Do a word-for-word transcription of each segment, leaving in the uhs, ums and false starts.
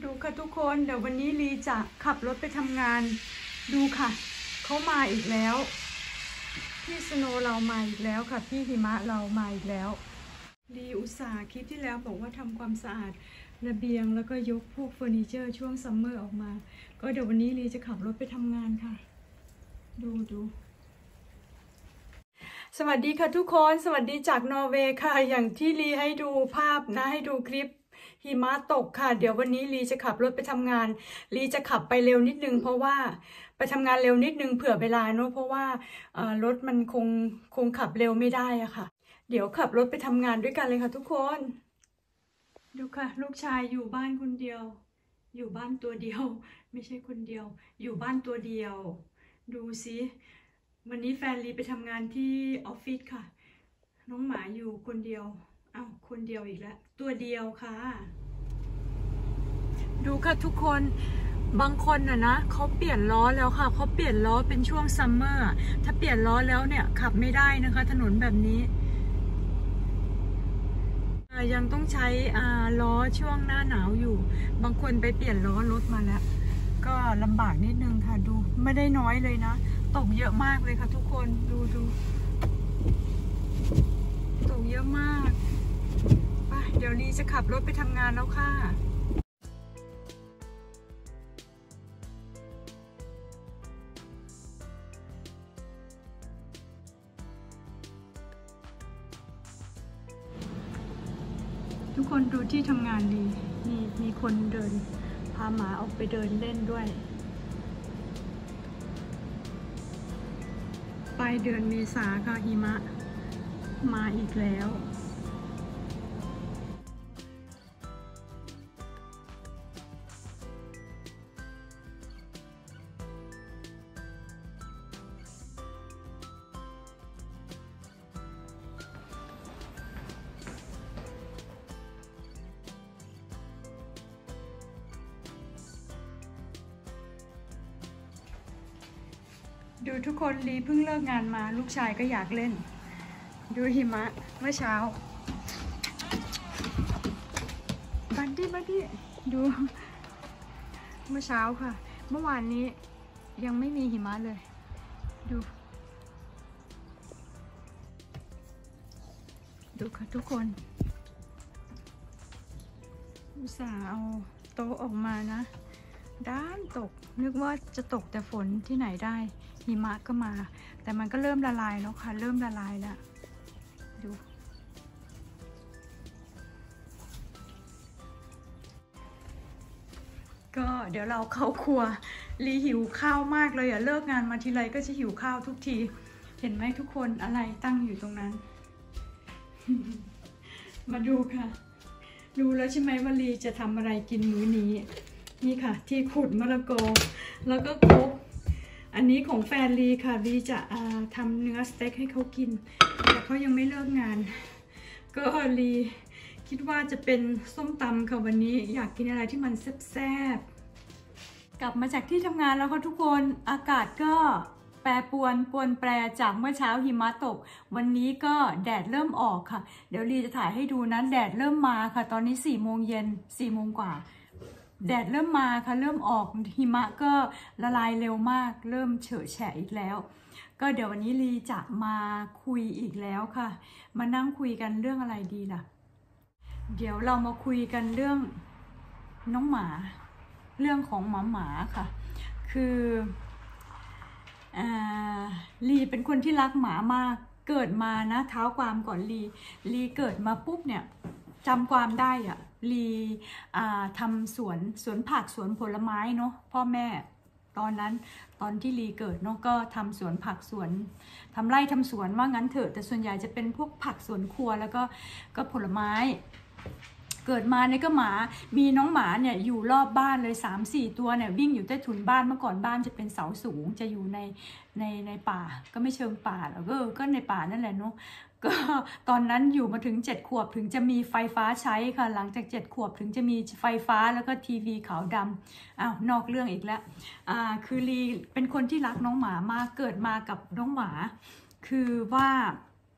ดูค่ะทุกคนเดี๋ยววันนี้ลีจะขับรถไปทำงานดูค่ะเขามาอีกแล้วพี่สโนว์เรามาอีกแล้วค่ะพี่หิมะเรามาอีกแล้วลีอุตส่าห์คลิปที่แล้วบอกว่าทำความสะอาดระเบียงแล้วก็ยกพวกเฟอร์นิเจอร์ช่วงซัมเมอร์ออกมาก็เดี๋ยววันนี้ลีจะขับรถไปทำงานค่ะดูดูสวัสดีค่ะทุกคนสวัสดีจากนอร์เวย์ค่ะอย่างที่ลีให้ดูภาพนะให้ดูคลิปหิมะตกค่ะเดี๋ยววันนี้ลีจะขับรถไปทำงานลีจะขับไปเร็วนิดนึงเพราะว่าไปทำงานเร็วนิดนึงเผื่อเวลาเนอะเพราะว่ารถมันคงคงขับเร็วไม่ได้อะค่ะเดี๋ยวขับรถไปทำงานด้วยกันเลยค่ะทุกคนดูค่ะลูกชายอยู่บ้านคนเดียวอยู่บ้านตัวเดียวไม่ใช่คนเดียวอยู่บ้านตัวเดียวดูสิวันนี้แฟนลีไปทำงานที่ออฟฟิศค่ะน้องหมาอยู่คนเดียวอ้าวคนเดียวอีกแล้วตัวเดียวค่ะดูค่ะทุกคนบางคนน่ะนะเขาเปลี่ยนล้อแล้วค่ะเขาเปลี่ยนล้อเป็นช่วงซัมเมอร์ถ้าเปลี่ยนล้อแล้วเนี่ยขับไม่ได้นะคะถนนแบบนี้ยังต้องใช้ล้อช่วงหน้าหนาวอยู่บางคนไปเปลี่ยนล้อรถมาแล้วก็ลำบากนิดนึงค่ะดูไม่ได้น้อยเลยนะตกเยอะมากเลยค่ะทุกคนดูดูตกเยอะมากไปเดี๋ยวลีจะขับรถไปทำงานแล้วค่ะทุกคนดูที่ทำงานดีมีมีคนเดินพาหมาออกไปเดินเล่นด้วยปลายเดือนเมษาค่ะหิมะมาอีกแล้วดูทุกคนลีเพิ่งเลิกงานมาลูกชายก็อยากเล่นดูหิมะเมื่อเช้าบัดดี้บัดดี้ดูเมื่อเช้าค่ะเมื่อวานนี้ยังไม่มีหิมะเลยดูดูค่ะทุกคนอุตส่าห์เอาโต๊ะออกมานะด้านตกนึกว่าจะตกแต่ฝนที่ไหนได้หิมะก็มาแต่มันก็เริ่มละลายแล้วค่ะเริ่มละลายแล้วดูก็เดี๋ยวเราเข้าครัวลีหิวข้าวมากเลยอ่ะเลิกงานมาทีไรก็จะหิวข้าวทุกทีเห็นไหมทุกคนอะไรตั้งอยู่ตรงนั้น มาดูค่ะดูแล้วใช่ไหมว่าลีจะทำอะไรกินมื้อนี้นี่ค่ะที่ขุดมะละกอแล้วก็คลุกอันนี้ของแฟนลีค่ะลีจะทำเนื้อสเต็กให้เขากินแต่เขายังไม่เลิกงานก็ลีคิดว่าจะเป็นส้มตำค่ะวันนี้อยากกินอะไรที่มันแซ่บๆกลับมาจากที่ทำงานแล้วค่ะทุกคนอากาศก็แปรปรวนปรวนแปรจากเมื่อเช้าหิมะตกวันนี้ก็แดดเริ่มออกค่ะเดี๋ยวลีจะถ่ายให้ดูนะแดดเริ่มมาค่ะตอนนี้สี่โมงเย็นสี่โมงกว่าแดดเริ่มมาค่ะเริ่มออกหิมะก็ละลายเร็วมากเริ่มเฉอะแฉะอีกแล้วก็เดี๋ยววันนี้ลีจะมาคุยอีกแล้วค่ะมานั่งคุยกันเรื่องอะไรดีล่ะเดี๋ยวเรามาคุยกันเรื่องน้องหมาเรื่องของหมาหมาค่ะคืออ่าลีเป็นคนที่รักหมามากเกิดมานะเท้าความก่อนลีลีเกิดมาปุ๊บเนี่ยจำความได้อะลีทำสวนสวนผักสวนผลไม้เนาะพ่อแม่ตอนนั้นตอนที่ลีเกิดเนาะก็ทำสวนผักสวนทำไร่ทำสวนว่างั้นเถอะแต่ส่วนใหญ่จะเป็นพวกผักสวนครัวแล้วก็ก็ผลไม้เกิดมาเนี่ยก็หมามีน้องหมาเนี่ยอยู่รอบบ้านเลย สามสี่ตัวเนี่ยวิ่งอยู่ใต้ถุนบ้านเมื่อก่อนบ้านจะเป็นเสาสูงจะอยู่ในในในป่าก็ไม่เชิงป่าหรอกก็ก็ในป่านั่นแหละเนาะก็ตอนนั้นอยู่มาถึงเจ็ดขวบถึงจะมีไฟฟ้าใช้ค่ะหลังจากเจ็ดขวบถึงจะมีไฟฟ้าแล้วก็ทีวีขาวดำอ้าวนอกเรื่องอีกแล้วอ่าคือลีเป็นคนที่รักน้องหมามากเกิดมากับน้องหมาคือว่า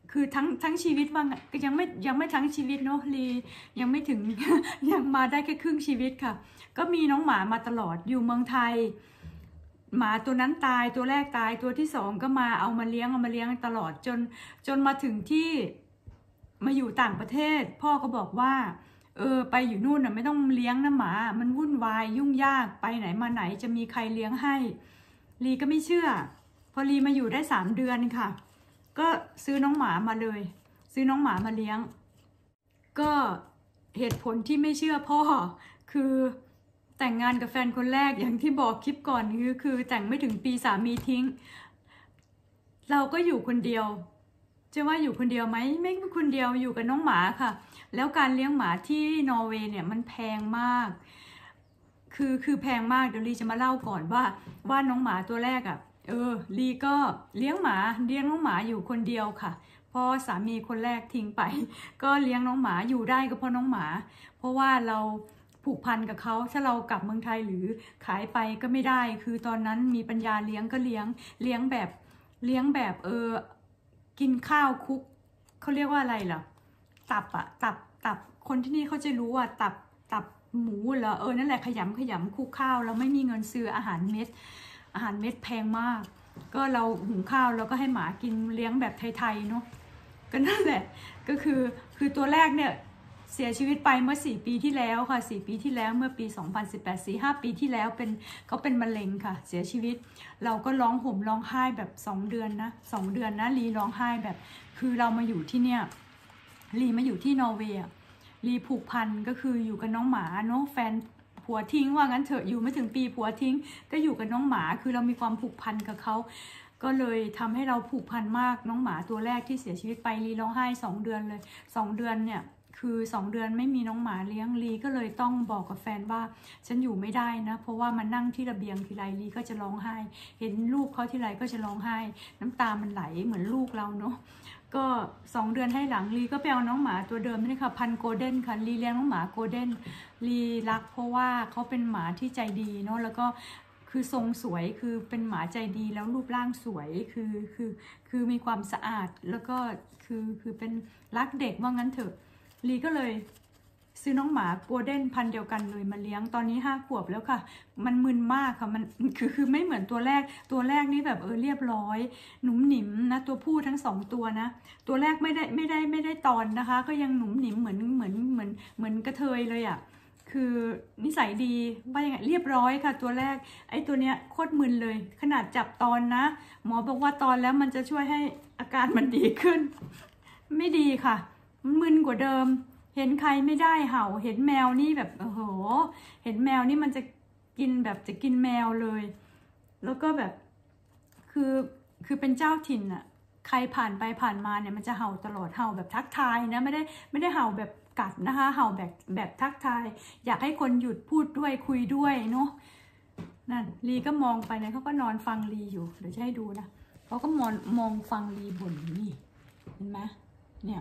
คือทั้งทั้งชีวิตว่ายังไม่ยังไม่ทั้งชีวิตเนาะลียังไม่ถึง ยังมาได้แค่ครึ่งชีวิตค่ะก็มีน้องหมามาตลอดอยู่เมืองไทยหมาตัวนั้นตายตัวแรกตายตัวที่สองก็มาเอามาเลี้ยงเอามาเลี้ยงตลอดจนจนมาถึงที่มาอยู่ต่างประเทศพ่อก็บอกว่าเออไปอยู่นู่นน่ะไม่ต้องเลี้ยงนะหมามันวุ่นวายยุ่งยากไปไหนมาไหนจะมีใครเลี้ยงให้ลีก็ไม่เชื่อพอลีมาอยู่ได้สามเดือนค่ะก็ซื้อน้องหมามาเลยซื้อน้องหมามาเลี้ยงก็เหตุผลที่ไม่เชื่อพ่อคือแต่งงานกับแฟนคนแรกอย่างที่บอกคลิปก่อนคือคือแต่งไม่ถึงปีสามีทิ้งเราก็อยู่คนเดียวจะว่าอยู่คนเดียวไหมไม่คนเดียวอยู่กับน้องหมาค่ะแล้วการเลี้ยงหมาที่นอร์เวย์เนี่ยมันแพงมากคือคือแพงมากเดี๋ยวลีจะมาเล่าก่อนว่าว่าน้องหมาตัวแรกอ่ะเออลีก็เลี้ยงหมาเลี้ยงน้องหมาอยู่คนเดียวค่ะพอสามีคนแรกทิ้งไปก็เลี้ยงน้องหมาอยู่ได้ก็เพราะน้องหมาเพราะว่าเราผูกพันกับเขาถ้าเรากลับเมืองไทยหรือขายไปก็ไม่ได้คือตอนนั้นมีปัญญาเลี้ยงก็เลี้ยงเลี้ยงแบบเลี้ยงแบบเออกินข้าวคุกเขาเรียกว่าอะไรล่ะตับอะตับตับคนที่นี่เขาจะรู้ว่าตับตับหมูเหรอเออนั่นแหละขยำขยำคุกข้าวเราไม่มีเงินซื้ออาหารเม็ดอาหารเม็ดแพงมากก็เราหุงข้าวแล้วก็ให้หมากินเลี้ยงแบบไทยๆเนาะก็นั่นแหละก็คือคือตัวแรกเนี่ยเสียชีวิตไปเมื่อสี่ปีที่แล้วค่ะสี่ปีที่แล้วเมื่อปีสองพันสิบแปด สี่ ห้าปีที่แล้วเป็นเขาเป็นมะเร็งค่ะเสียชีวิตเราก็ร้องห่มร้องไห้แบบสองเดือนนะสองเดือนนะลีร้องไห้แบบคือเรามาอยู่ที่เนี่ยลีมาอยู่ที่นอร์เวย์ลีผูกพันก็คืออยู่กับน้องหมาเนาะแฟนผัวทิ้งว่างั้นเถอะอยู่ไม่ถึงปีผัวทิ้งก็อยู่กับน้องหมาคือเรามีความผูกพันกับเขาก็เลยทำให้เราผูกพันมากน้องหมาตัวแรกที่เสียชีวิตไปลีร้องไห้สองเดือนเลยสองเดือนเนี่ยคือสองเดือนไม่มีน้องหมาเลี้ยงลีก็เลยต้องบอกกับแฟนว่าฉันอยู่ไม่ได้นะเพราะว่ามันนั่งที่ระเบียงทีไรลีก็จะร้องไห้เห็นลูกเขาทีไรก็จะร้องไห้น้ำตามันไหลเหมือนลูกเราเนาะก็สองเดือนให้หลังลีก็ไปเอาน้องหมาตัวเดิมนี่ค่ะพันโกลเด้นค่ะลีเลี้ยงน้องหมาโกลเด้นลีรักเพราะว่าเขาเป็นหมาที่ใจดีเนาะแล้วก็คือทรงสวยคือเป็นหมาใจดีแล้วรูปร่างสวยคือคือคือมีความสะอาดแล้วก็คือคือเป็นรักเด็กว่างั้นเถอะลีก็เลยซื้อน้องหมาโกลเด้นพันเดียวกันเลยมาเลี้ยงตอนนี้ห้าขวบแล้วค่ะมันมึนมากค่ะมันคือคือไม่เหมือนตัวแรกตัวแรกนี่แบบเออเรียบร้อยหนุ่มหนิมนะตัวผู้ทั้งสองตัวนะตัวแรกไม่ได้ไม่ได้ไม่ได้ตอนนะคะก็ยังหนุ่มหนิมเหมือนเหมือนเหมือนเหมือนกระเทยเลยอ่ะคือนิสัยดีว่ายังไงเรียบร้อยค่ะตัวแรกไอ้ตัวเนี้ยโคตรมึนเลยขนาดจับตอนนะหมอบอกว่าตอนแล้วมันจะช่วยให้อาการมันดีขึ้นไม่ดีค่ะมึนกว่าเดิมเห็นใครไม่ได้เห่าเห็นแมวนี่แบบโอ้โหเห็นแมวนี่มันจะกินแบบจะกินแมวเลยแล้วก็แบบคือคือเป็นเจ้าถิ่นอะใครผ่านไปผ่านมาเนี่ยมันจะเห่าตลอดเห่าแบบทักทายนะไม่ได้ไม่ได้เห่าแบบกัดนะคะเห่าแบบแบบทักทายอยากให้คนหยุดพูดด้วยคุยด้วยเนาะนั่นลีก็มองไปเนี่ยเขาก็นอนฟังลีอยู่เดี๋ยวจะให้ดูนะเขาก็มองมองฟังลีบ่นนี่เห็นไหมเนี่ย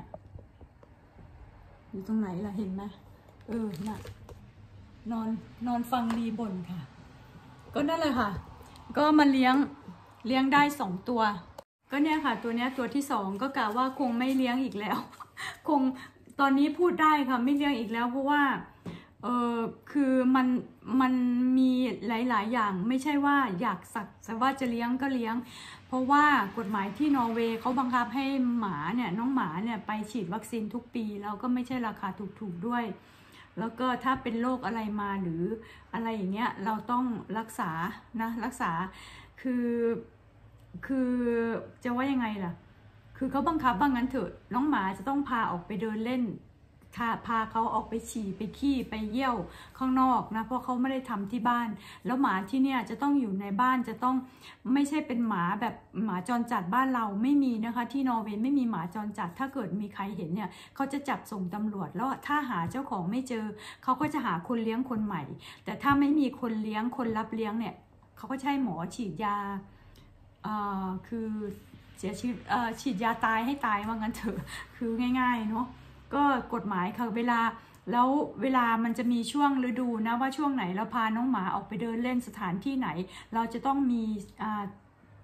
อยู่ตรงไหนล่ะเห็นไหมเออน่ะนอนนอนฟังลีบ่นค่ะก็นั่นเลยค่ะก็มาเลี้ยงเลี้ยงได้สองตัวก็เนี่ยค่ะตัวเนี้ยตัวที่สองก็กะว่าคงไม่เลี้ยงอีกแล้วคงตอนนี้พูดได้ค่ะไม่เลี้ยงอีกแล้วเพราะว่าเออคือมันมันมีหลายๆอย่างไม่ใช่ว่าอยากสักแต่ว่าจะเลี้ยงก็เลี้ยงเพราะว่ากฎหมายที่นอร์เวย์เขาบังคับให้หมาเนี่ยน้องหมาเนี่ยไปฉีดวัคซีนทุกปีแล้วก็ไม่ใช่ราคาถูกๆด้วยแล้วก็ถ้าเป็นโรคอะไรมาหรืออะไรอย่างเงี้ยเราต้องรักษานะรักษาคือคือจะว่ายังไงล่ะคือเขาบังคับว่างั้นเถอะน้องหมาจะต้องพาออกไปเดินเล่นพาเขาออกไปฉี่ไปขี้ไปเยี่ยวข้างนอกนะเพราะเขาไม่ได้ทำที่บ้านแล้วหมาที่เนี่ยจะต้องอยู่ในบ้านจะต้องไม่ใช่เป็นหมาแบบหมาจรจัดบ้านเราไม่มีนะคะที่นอร์เวย์ไม่มีหมาจรจัดถ้าเกิดมีใครเห็นเนี่ยเขาจะจับส่งตำรวจแล้วถ้าหาเจ้าของไม่เจอเขาก็จะหาคนเลี้ยงคนใหม่แต่ถ้าไม่มีคนเลี้ยงคนรับเลี้ยงเนี่ยเขาก็ใช้หมอฉีดยาคือเสียชีวิตฉีดยาตายให้ตายว่างั้นเถอะคือง่ายๆเนาะก็กฎหมายค่ะเวลาแล้วเวลามันจะมีช่วงฤดูนะว่าช่วงไหนเราพาน้องหมาออกไปเดินเล่นสถานที่ไหนเราจะต้องมี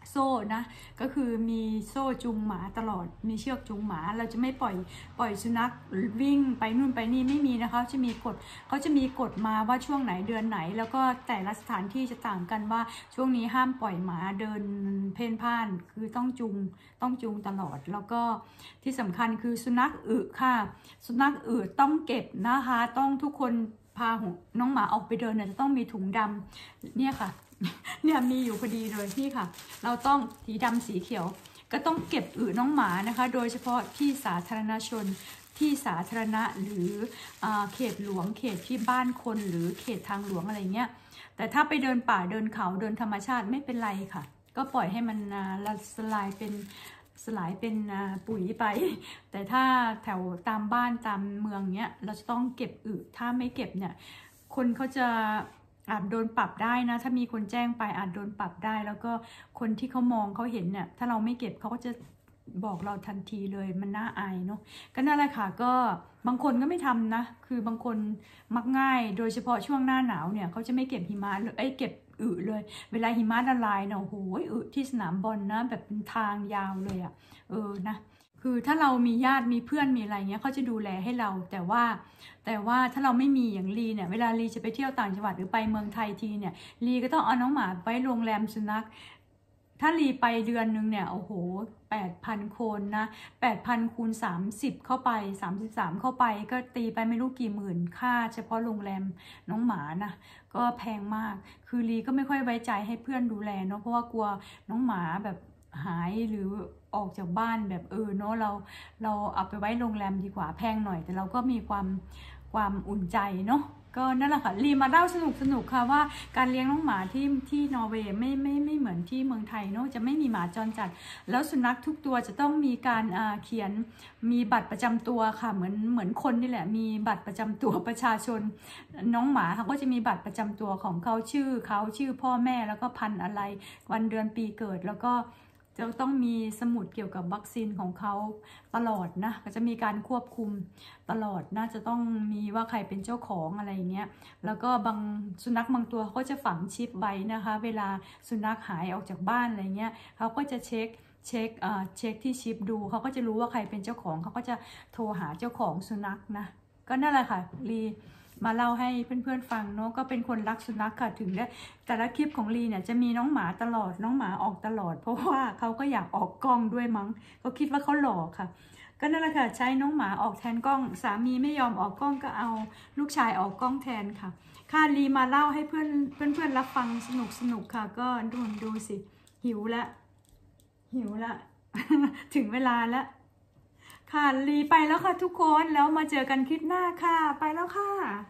โซ่นะก็คือมีโซ่จูงหมาตลอดมีเชือกจูงหมาเราจะไม่ปล่อยปล่อยสุนัขวิ่งไปนู่นไปนี่ไม่มีนะคะจะมีกฎเขาจะมีกฎมาว่าช่วงไหนเดือนไหนแล้วก็แต่ละสถานที่จะต่างกันว่าช่วงนี้ห้ามปล่อยหมาเดินเพ่นพ่านคือต้องจูงต้องจูงตลอดแล้วก็ที่สำคัญคือสุนัขอึค่ะสุนัขอึต้องเก็บนะคะต้องทุกคนพาน้องหมาออกไปเดินเนี่ยจะต้องมีถุงดำเนี่ยค่ะเนี่ยมีอยู่พอดีเลยนี่ค่ะเราต้องสีดำสีเขียวก็ต้องเก็บอึน้องหมานะคะโดยเฉพาะที่สาธารณชนที่สาธารณะหรือเขตหลวงเขตที่บ้านคนหรือเขตทางหลวงอะไรเงี้ยแต่ถ้าไปเดินป่าเดินเขาเดินธรรมชาติไม่เป็นไรค่ะก็ปล่อยให้มันละสลายเป็นสลายเป็นปุ๋ยไปแต่ถ้าแถวตามบ้านตามเมืองเนี้ยเราจะต้องเก็บอึถ้าไม่เก็บเนี่ยคนเขาจะอาจโดนปรับได้นะถ้ามีคนแจ้งไปอาจโดนปรับได้แล้วก็คนที่เขามองเขาเห็นเนี่ยถ้าเราไม่เก็บเขาก็จะบอกเราทันทีเลยมันน่าอายเนาะก็นั่นแหละค่ะก็บางคนก็ไม่ทำนะคือบางคนมักง่ายโดยเฉพาะช่วงหน้าหนาวเนี่ยเขาจะไม่เก็บหิมะเลยไอ้เก็บอึเลยเวลาหิมะละลายเนาะโอ้โหอึที่สนามบอลนะแบบเป็นทางยาวเลยอะเออนะคือถ้าเรามีญาติมีเพื่อนมีอะไรเงี้ยเขาจะดูแลให้เราแต่ว่าแต่ว่าถ้าเราไม่มีอย่างลีเนี่ยเวลาลีจะไปเที่ยวต่างจังหวัดหรือไปเมืองไทยทีเนี่ยลีก็ต้องเอาน้องหมาไปโรงแรมสุนัขถ้าลีไปเดือนนึงเนี่ยโอ้โหแปดพันคนนะแปดพันคูณสามสิบเข้าไปสามสิบสามเข้าไปก็ตีไปไม่รู้กี่หมื่นค่าเฉพาะโรงแรมน้องหมานะก็แพงมากคือลีก็ไม่ค่อยไว้ใจให้เพื่อนดูแลเนาะเพราะว่ากลัวน้องหมาแบบหายหรือออกจากบ้านแบบเออเนาะเราเราเอาไปไว้โรงแรมดีกว่าแพงหน่อยแต่เราก็มีความความอุ่นใจเนาะก็นั่นแหละค่ะลีมาเล่าสนุกสนุกค่ะว่าการเลี้ยงน้องหมาที่ที่นอร์เวย์ไม่ไม่ไม่เหมือนที่เมืองไทยเนาะจะไม่มีหมาจรจัดแล้วสุนัขทุกตัวจะต้องมีการเขียนมีบัตรประจำตัวค่ะเหมือนเหมือนคนนี่แหละมีบัตรประจำตัวประชาชนน้องหมาเขาก็จะมีบัตรประจำตัวของเขาชื่อเขาชื่อพ่อแม่แล้วก็พันธุ์อะไรวันเดือนปีเกิดแล้วก็จะต้องมีสมุดเกี่ยวกับวัคซีนของเขาตลอดนะก็จะมีการควบคุมตลอดนะจะต้องมีว่าใครเป็นเจ้าของอะไรเงี้ยแล้วก็บางสุนัขบางตัวเขาจะฝังชิปไว้นะคะเวลาสุนัขหายออกจากบ้านอะไรเงี้ยเขาก็จะเช็คเช็คเอ่อเช็คที่ชิปดูเขาก็จะรู้ว่าใครเป็นเจ้าของเขาก็จะโทรหาเจ้าของสุนัขนะก็นั่นแหละค่ะลีมาเล่าให้เพื่อนๆฟังเนาะก็เป็นคนรักสุนัขค่ะถึงได้แต่ละคลิปของลีเนี่ยจะมีน้องหมาตลอดน้องหมาออกตลอดเพราะว่าเขาก็อยากออกกล้องด้วยมั้งเขาคิดว่าเขาหล่อค่ะก็นั่นแหละค่ะใช้น้องหมาออกแทนกล้องสามีไม่ยอมออกกล้องก็เอาลูกชายออกกล้องแทนค่ะค่ะลีมาเล่าให้เพื่อนเพื่อนๆรับฟังสนุกสนุกค่ะก็ดูดูสิหิวละหิวละ ถึงเวลาแล้วค่ะลีไปแล้วค่ะทุกคนแล้วมาเจอกันคลิปหน้าค่ะไปแล้วค่ะ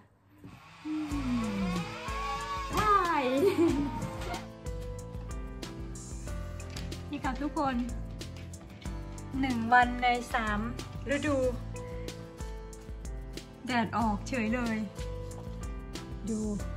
บายนี่ค่ะทุกคนหนึ่งวันในสามฤดูแดดออกเฉยเลยดู